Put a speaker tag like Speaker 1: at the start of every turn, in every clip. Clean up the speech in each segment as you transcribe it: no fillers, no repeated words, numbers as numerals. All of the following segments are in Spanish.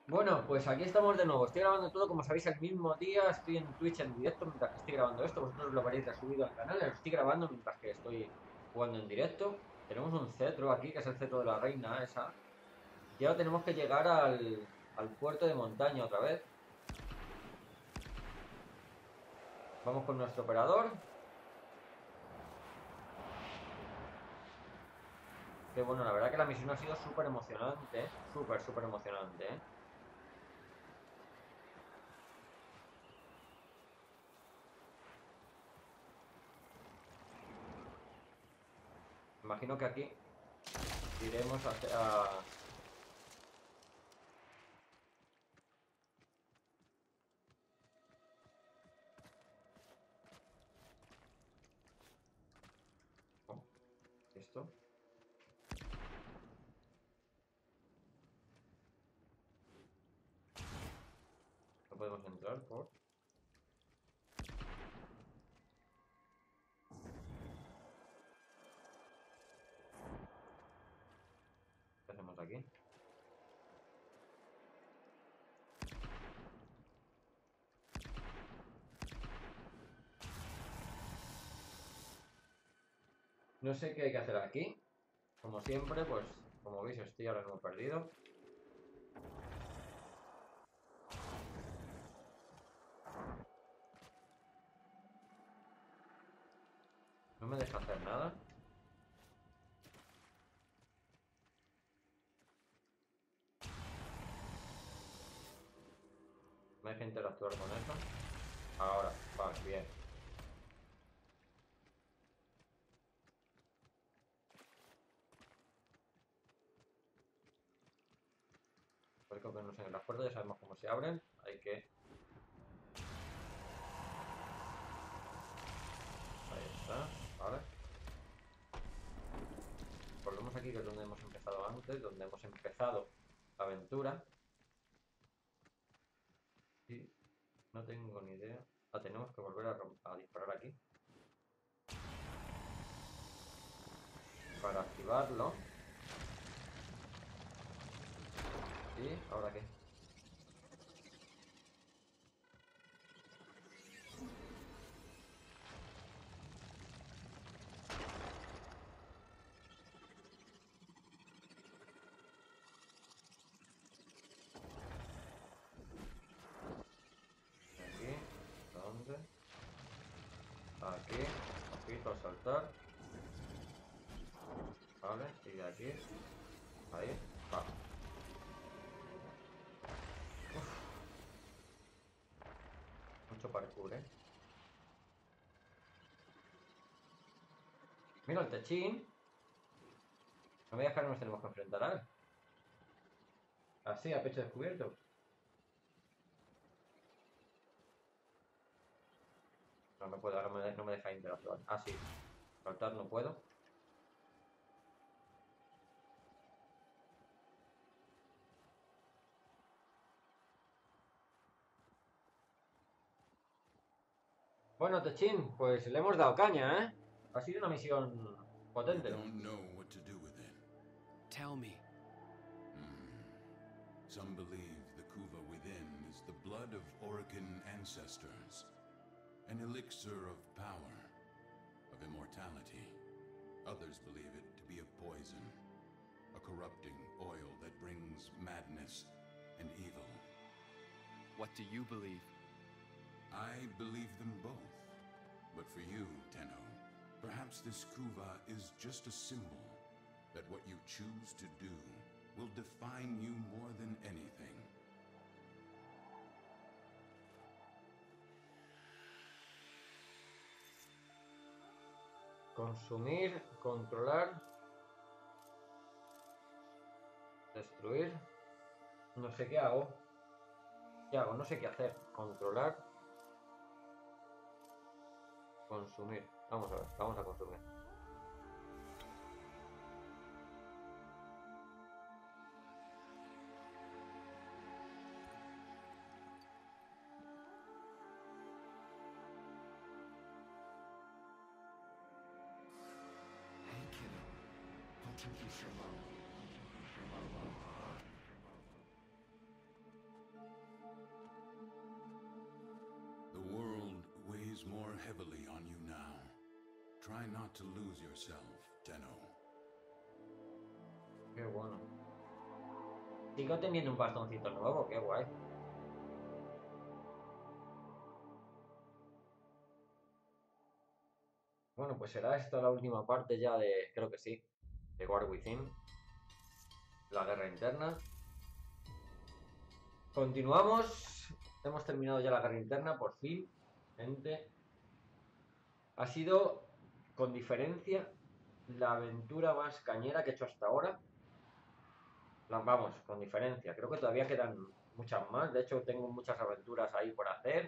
Speaker 1: Bueno, pues aquí estamos de nuevo. Estoy grabando todo, como sabéis, el mismo día. Estoy en Twitch en directo mientras que estoy grabando esto. Vosotros lo veréis resubido al canal. Lo estoy grabando mientras que estoy jugando en directo. Tenemos un cetro aquí, que es el cetro de la reina esa. Y ahora tenemos que llegar al puerto de montaña otra vez. Vamos con nuestro operador. Que bueno, la verdad que la misión ha sido súper emocionante. Súper, súper emocionante, ¿eh? Imagino que aquí iremos a... Oh, ¿esto? No podemos entrar por... ¿Qué hacemos aquí? No sé qué hay que hacer aquí. Como siempre, pues como veis estoy ahora mismo perdido. No me deja hacer nada. Me deja interactuar con eso. Ahora, vale, bien. Porque que no sé, las puertas ya sabemos cómo se abren. Hay que... Ahí está, vale. Volvemos aquí, que es donde hemos empezado antes, donde hemos empezado la aventura. Y no tengo ni idea. Ah, tenemos que volver a disparar aquí. Para activarlo. ¿Y ahora qué? Aquí. ¿Dónde? Aquí. Ojito al saltar. Vale. Y de aquí. Ahí. Vale. Mucho parkour, ¿eh? Mira el techín. No me digas que ahora nos tenemos que enfrentar a él. Así, a pecho descubierto. No me puedo, ahora no me deja interactuar. Ah, sí. Saltar no puedo. Bueno, Techín, pues le hemos dado caña, ¿eh? Ha sido una misión
Speaker 2: You
Speaker 1: potente.
Speaker 2: don't know what to do with it.
Speaker 3: Tell me.
Speaker 2: Some believe the Kuva within is the blood of Orokin ancestors, an elixir of power, of immortality. Others believe it to be a poison, a corrupting oil that brings madness and evil.
Speaker 3: What do you believe?
Speaker 2: I believe them both. But for you, Tenno, perhaps this Kuva is just a symbol that what you choose to do will define you more than anything.
Speaker 1: Consumir, controlar, destruir. No sé qué hago. ¿Qué hago? No sé qué hacer. Controlar, consumir. Vamos a ver, vamos a consumir.
Speaker 3: Hey, kiddo. I'll take you for love.
Speaker 2: Try not to lose yourself, Tenno.
Speaker 1: Qué bueno. Sigo teniendo un bastoncito nuevo, qué guay. Bueno, pues será esta la última parte ya de, creo que sí, de War Within. La guerra interna. Continuamos. Hemos terminado ya la guerra interna, por fin. Gente. Ha sido, con diferencia, la aventura más cañera que he hecho hasta ahora. Vamos, con diferencia. Creo que todavía quedan muchas más. De hecho, tengo muchas aventuras ahí por hacer.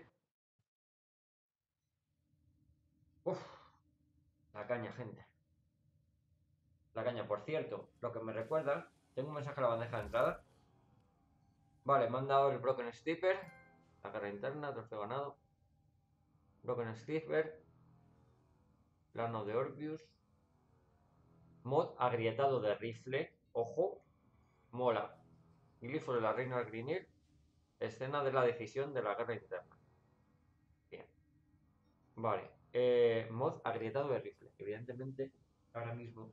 Speaker 1: Uf, la caña, gente. La caña, por cierto, lo que me recuerda, tengo un mensaje a la bandeja de entrada. Vale, me han dado el Broken Steeper, la guerra interna, trofeo ganado. Broken Steeper, plano de Orbius. Mod agrietado de rifle, ojo, mola. Glifo de la reina Grinir, escena de la decisión de la guerra interna. Bien. Vale, mod agrietado de rifle. Evidentemente, ahora mismo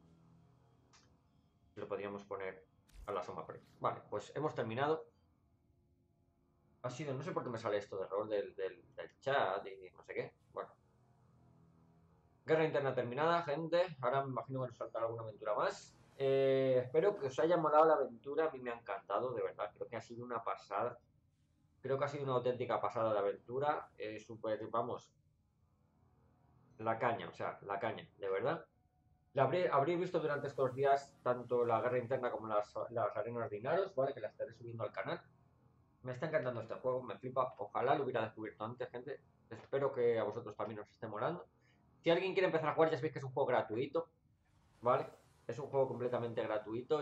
Speaker 1: lo podríamos poner a la soma previa. Vale, pues hemos terminado. Ha sido, no sé por qué me sale esto de error del chat y no sé qué. Bueno. Guerra interna terminada, gente. Ahora me imagino que nos saltará alguna aventura más. Espero que os haya molado la aventura. A mí me ha encantado, de verdad. Creo que ha sido una pasada. Creo que ha sido una auténtica pasada de aventura. Súper, vamos. La caña, o sea, la caña, de verdad. Habréis visto durante estos días tanto la guerra interna como las arenas de Inaros, ¿vale? Que las estaré subiendo al canal. Me está encantando este juego, me flipa. Ojalá lo hubiera descubierto antes, gente. Espero que a vosotros también os esté molando. Si alguien quiere empezar a jugar, ya sabéis que es un juego gratuito, ¿vale? Es un juego completamente gratuito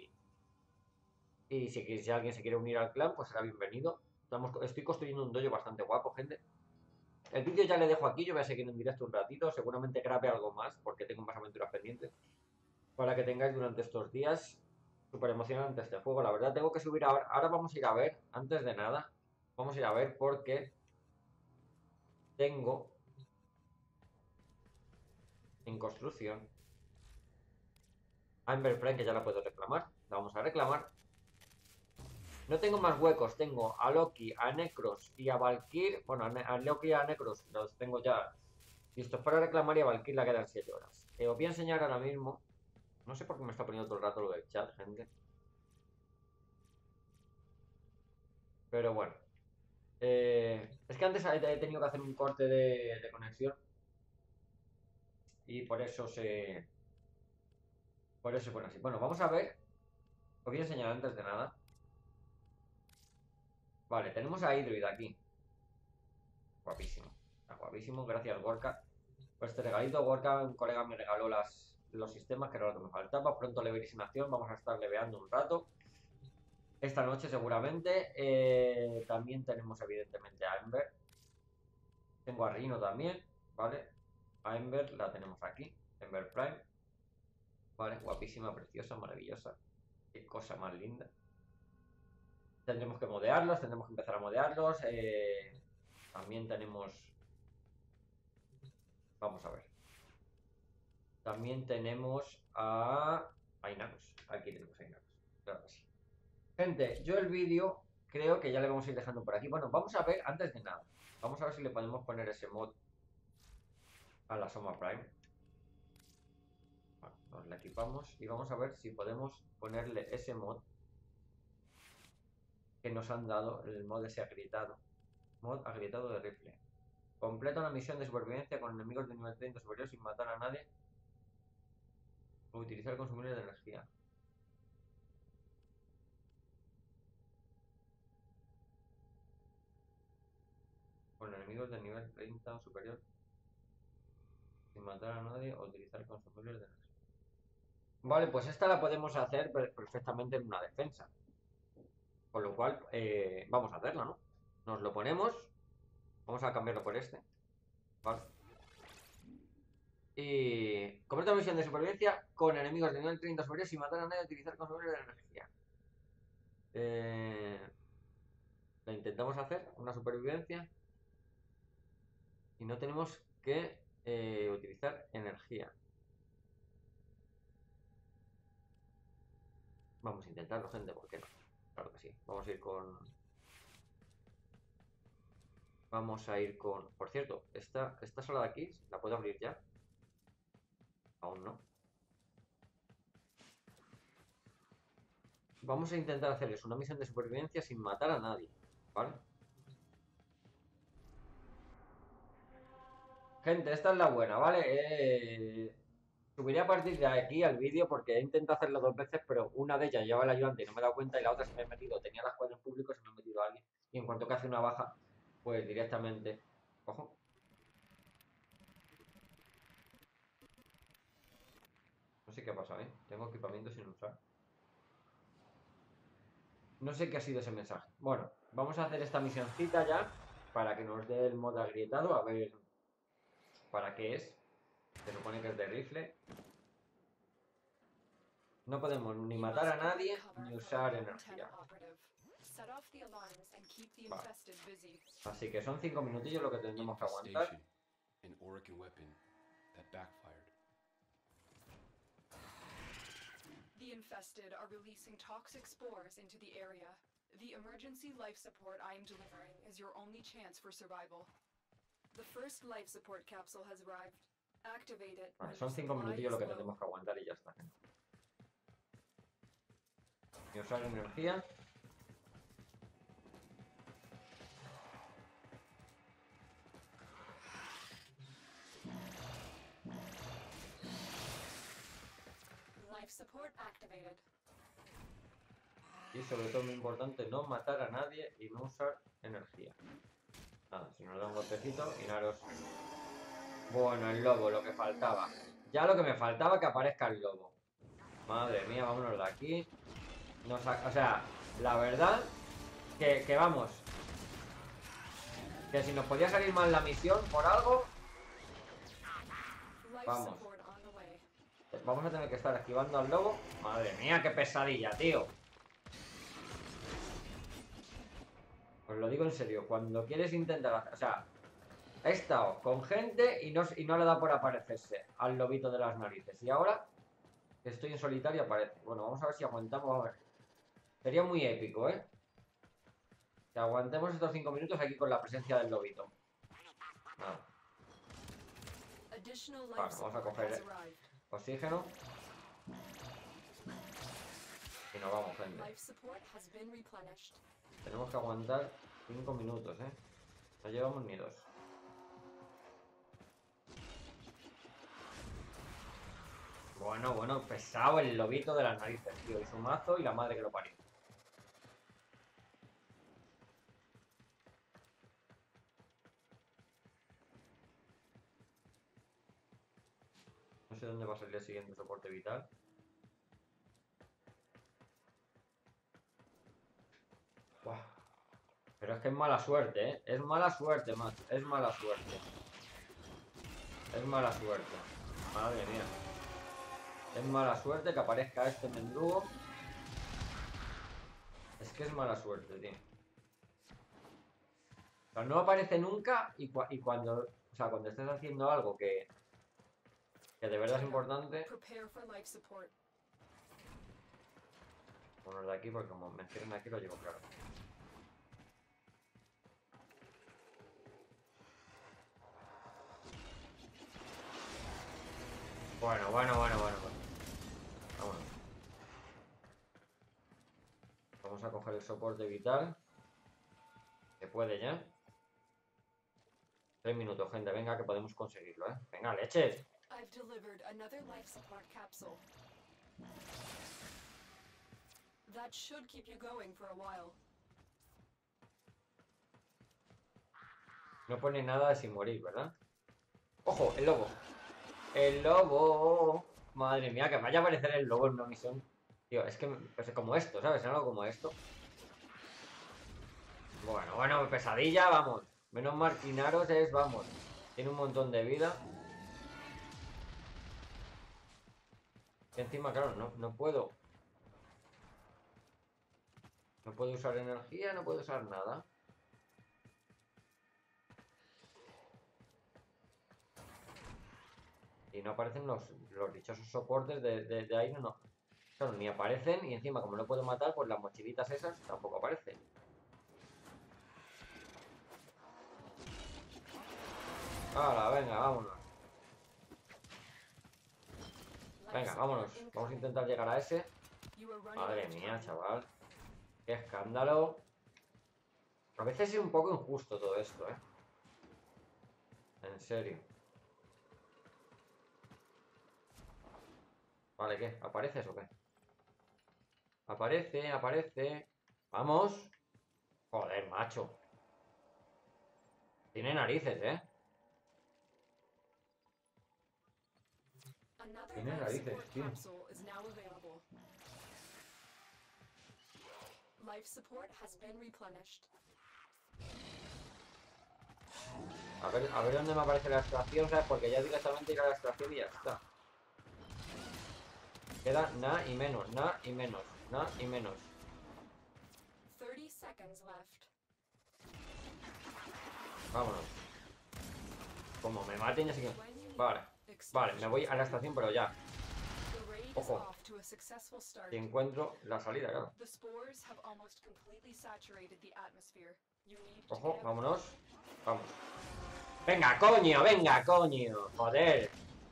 Speaker 1: y si alguien se quiere unir al clan, pues será bienvenido. Estoy construyendo un dojo bastante guapo, gente. El vídeo ya le dejo aquí, yo voy a seguir en directo un ratito, seguramente grabe algo más, porque tengo más aventuras pendientes, para que tengáis durante estos días. Súper emocionante este juego, la verdad. Tengo que subir ahora vamos a ir a ver, antes de nada, vamos a ir a ver porque tengo en construcción a Ember Prime, que ya la puedo reclamar. La vamos a reclamar. No tengo más huecos, tengo a Loki, a Necros y a Valkyr. Bueno, a Loki y a Necros los tengo ya listos para reclamar y a Valkyr la quedan 7 horas. Os voy a enseñar ahora mismo. No sé por qué me está poniendo todo el rato lo del chat, gente. Pero bueno. Es que antes he tenido que hacer un corte de conexión. Y por eso se... Por eso se pone así. Bueno, vamos a ver. Os voy a enseñar antes de nada. Vale, tenemos a Hydroid aquí. Guapísimo. Está guapísimo. Gracias, Gorka. Pues este regalito, Gorka, un colega me regaló los sistemas, que era lo que me faltaba. Pronto le veréis en acción. Vamos a estar leveando un rato. Esta noche seguramente. También tenemos evidentemente a Ember. Tengo a Rino también, ¿vale? A Ember la tenemos aquí. Ember Prime. Vale, guapísima, preciosa, maravillosa. Qué cosa más linda. Tendremos que modearlos, tendremos que empezar a modearlos. También tenemos... Vamos a ver. También tenemos a Inaros. Aquí tenemos a Inaros. Claro que sí. Gente, yo el vídeo creo que ya le vamos a ir dejando por aquí. Bueno, vamos a ver, antes de nada, vamos a ver si le podemos poner ese mod a la Soma Prime. Bueno, nos la equipamos y vamos a ver si podemos ponerle ese mod que nos han dado, el mod ese agrietado. Mod agrietado de rifle. Completa una misión de supervivencia con enemigos de nivel 30 superior sin matar a nadie o utilizar consumibles de energía. Con enemigos de nivel 30 o superior sin matar a nadie o utilizar consumibles de energía. Vale, pues esta la podemos hacer perfectamente en una defensa. Con lo cual, vamos a hacerla, ¿no? Nos lo ponemos. Vamos a cambiarlo por este. Vale. Y completa una misión de supervivencia con enemigos de nivel 30 superior sin matar a nadie o utilizar consumibles de energía. La intentamos hacer, una supervivencia. Y no tenemos que Utilizar energía. Vamos a intentarlo, gente, ¿por qué no? Claro que sí. Vamos a ir con... Vamos a ir con... Por cierto, esta sala de aquí, ¿la puedo abrir ya? Aún no. Vamos a intentar hacerles una misión de supervivencia sin matar a nadie, ¿vale? Gente, esta es la buena, ¿vale? Subiré a partir de aquí al vídeo porque he intentado hacerlo 2 veces, pero una de ellas llevaba el ayudante y no me he dado cuenta y la otra se me ha metido, tenía las cuadros públicos y se me ha metido a alguien. Y en cuanto que hace una baja, pues directamente... Ojo. No sé qué ha pasado, ¿eh? Tengo equipamiento sin usar. No sé qué ha sido ese mensaje. Bueno, vamos a hacer esta misioncita ya para que nos dé el modo agrietado, a ver para qué es. Se supone que es de rifle. No podemos ni matar a nadie ni usar energía. Vale. Así que son 5 minutillos lo que tendremos que aguantar.
Speaker 3: An Orokin weapon that backfired.
Speaker 4: The infested are releasing toxic spores into the area. The emergency life support I am delivering is your only chance for survival. The first life support capsule has arrived. Activate it.
Speaker 1: Vale, son 5 minutillos lo que tendremos que aguantar y ya está, gente. Y usar energía.
Speaker 4: Life support activated.
Speaker 1: Y sobre todo muy importante, no matar a nadie y no usar energía. Nada, si nos da un golpecito, inaros. Bueno, el lobo, lo que faltaba. Ya lo que me faltaba que aparezca el lobo. Madre mía, vámonos de aquí. O sea, la verdad que vamos. Que si nos podía salir mal la misión por algo, vamos. Vamos a tener que estar esquivando al lobo. Madre mía, qué pesadilla, tío. Os lo digo en serio, cuando quieres intentar hacer... O sea, he estado con gente y no le da por aparecerse al lobito de las narices. Y ahora que estoy en solitario aparece. Bueno, vamos a ver si aguantamos. A ver. Sería muy épico, ¿eh? Que aguantemos estos 5 minutos aquí con la presencia del lobito. Nada. Vale, vamos a coger oxígeno. Y nos vamos, gente. Tenemos que aguantar 5 minutos, ¿eh? No llevamos ni 2. Bueno, pesado el lobito de las narices, tío. Y su mazo y la madre que lo parió. No sé dónde va a salir el siguiente soporte vital. Buah. Pero es que es mala suerte, ¿eh? Es mala suerte, más. Es mala suerte. Es mala suerte. Madre mía. Es mala suerte que aparezca este mendrugo. Es que es mala suerte, tío. O sea, no aparece nunca y cuando... O sea, cuando estés haciendo algo que de verdad es importante... Bueno, de aquí, porque como me cierren aquí lo llevo claro. Bueno. Vámonos. Vamos a coger el soporte vital. Se puede ya. 3 minutos, gente. Venga, que podemos conseguirlo, ¿eh? Venga, leches. No pone nada de sin morir, ¿verdad? ¡Ojo! El lobo. El lobo. Madre mía, que vaya a aparecer el lobo en una misión. Tío, es que pues como esto, ¿sabes? Algo como esto. Bueno, pesadilla, vamos. Menos mal que Inaros es, vamos. Tiene un montón de vida. Y encima, claro, no puedo. No puedo usar energía, no puedo usar nada. Y no aparecen los dichosos soportes de aire, no. Claro, ni aparecen y encima como no puedo matar, pues las mochilitas esas tampoco aparecen. ¡Hala, venga, vámonos! Venga, vámonos. Vamos a intentar llegar a ese. Madre mía, chaval. ¡Qué escándalo! A veces es un poco injusto todo esto, ¿eh? En serio. Vale, ¿qué? ¿Apareces o qué? Aparece, aparece. ¡Vamos! Joder, macho. Tiene narices, ¿eh? Tiene narices, tío. A ver dónde me aparece la extracción, ¿sabes? Porque ya directamente ir a la extracción y ya está. Queda nada y menos, nada y menos, nada y menos.
Speaker 4: 30 seconds left.
Speaker 1: Vámonos. Como me maten ya sé que... Vale, vale, me voy a la estación pero ya. Ojo. Si encuentro la salida, claro. Ojo, vámonos. Vamos. Venga, coño, venga, coño. Joder.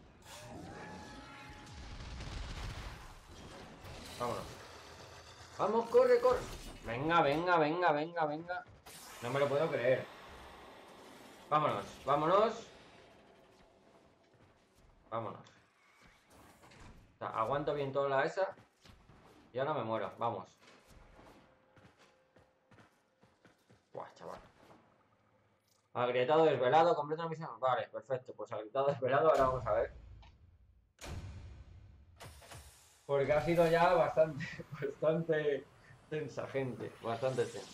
Speaker 1: Vámonos. Vamos, corre, corre. Venga, venga, venga, venga, venga. No me lo puedo creer. Vámonos, vámonos. Vámonos. O sea, aguanto bien toda la esa. Y ahora me muero, vamos. Buah, chaval. Agrietado desvelado, completa la misión. Vale, perfecto. Pues agrietado desvelado, ahora vamos a ver. Porque ha sido ya bastante, bastante tensa, gente. Bastante tensa.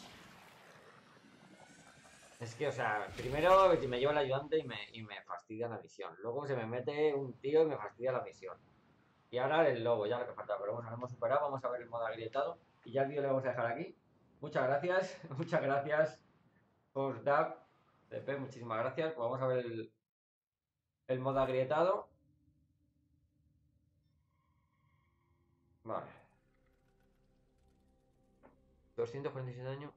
Speaker 1: Es que, o sea, primero me lleva el ayudante y me fastidia la misión. Luego se me mete un tío y me fastidia la misión. Y ahora el lobo, ya lo que faltaba. Pero bueno, lo hemos superado. Vamos a ver el modo agrietado. Y ya el vídeo le vamos a dejar aquí. Muchas gracias. Muchas gracias. Postdap. CP, muchísimas gracias. Pues vamos a ver el modo agrietado. Vale. 246 daño.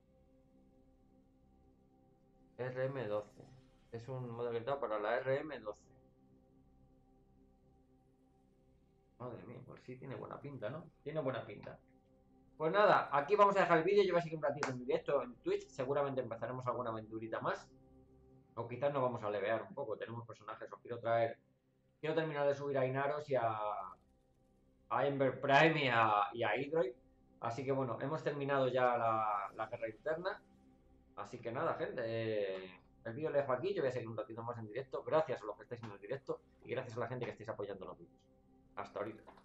Speaker 1: RM12. Es un modo agrietado para la RM12. Madre mía, pues sí tiene buena pinta, ¿no? Tiene buena pinta. Pues nada, aquí vamos a dejar el vídeo. Yo voy a seguir un ratito en directo en Twitch. Seguramente empezaremos alguna aventurita más. O quizás nos vamos a levear un poco. Tenemos personajes. Os quiero traer. Quiero terminar de subir a Inaros y a Ember Prime y a Hydroid. Así que bueno, hemos terminado ya la guerra interna. Así que nada, gente. El vídeo lo dejo aquí. Yo voy a seguir un ratito más en directo. Gracias a los que estáis en el directo. Y gracias a la gente que estáis apoyando los vídeos. Hasta ahorita.